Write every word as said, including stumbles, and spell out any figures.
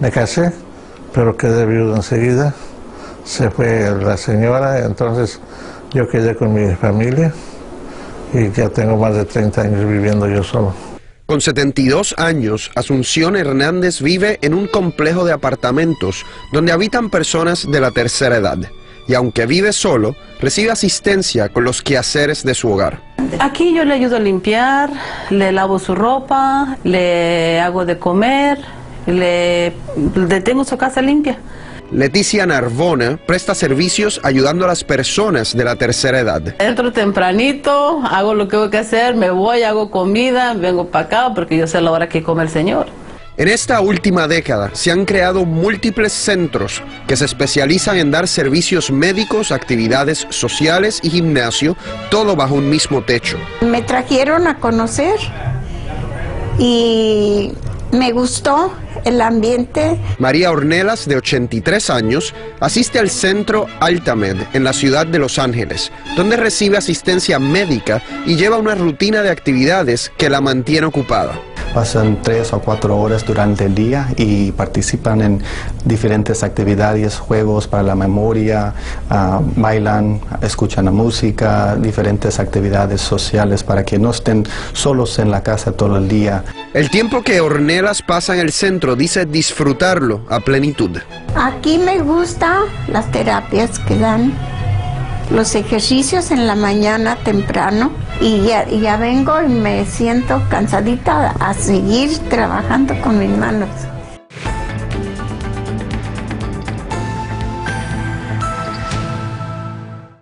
Me casé, pero quedé viudo enseguida. Se fue la señora, entonces yo quedé con mi familia y ya tengo más de treinta años viviendo yo solo. Con setenta y dos años, Asunción Hernández vive en un complejo de apartamentos donde habitan personas de la tercera edad. Y aunque vive solo, recibe asistencia con los quehaceres de su hogar. Aquí yo le ayudo a limpiar, le lavo su ropa, le hago de comer, le, le tengo su casa limpia. Leticia Narbona presta servicios ayudando a las personas de la tercera edad. Entro tempranito, hago lo que tengo que hacer, me voy, hago comida, vengo para acá porque yo sé la hora que come el señor. En esta última década se han creado múltiples centros que se especializan en dar servicios médicos, actividades sociales y gimnasio, todo bajo un mismo techo. Me trajeron a conocer y me gustó el ambiente. María Ornelas, de ochenta y tres años, asiste al centro Altamed en la ciudad de Los Ángeles, donde recibe asistencia médica y lleva una rutina de actividades que la mantiene ocupada. Pasan tres o cuatro horas durante el día y participan en diferentes actividades, juegos para la memoria, uh, bailan, escuchan la música, diferentes actividades sociales para que no estén solos en la casa todo el día. El tiempo que Ornelas pasa en el centro dice disfrutarlo a plenitud. Aquí me gustan las terapias que dan, los ejercicios en la mañana temprano y ya, ya vengo y me siento cansadita a seguir trabajando con mis manos.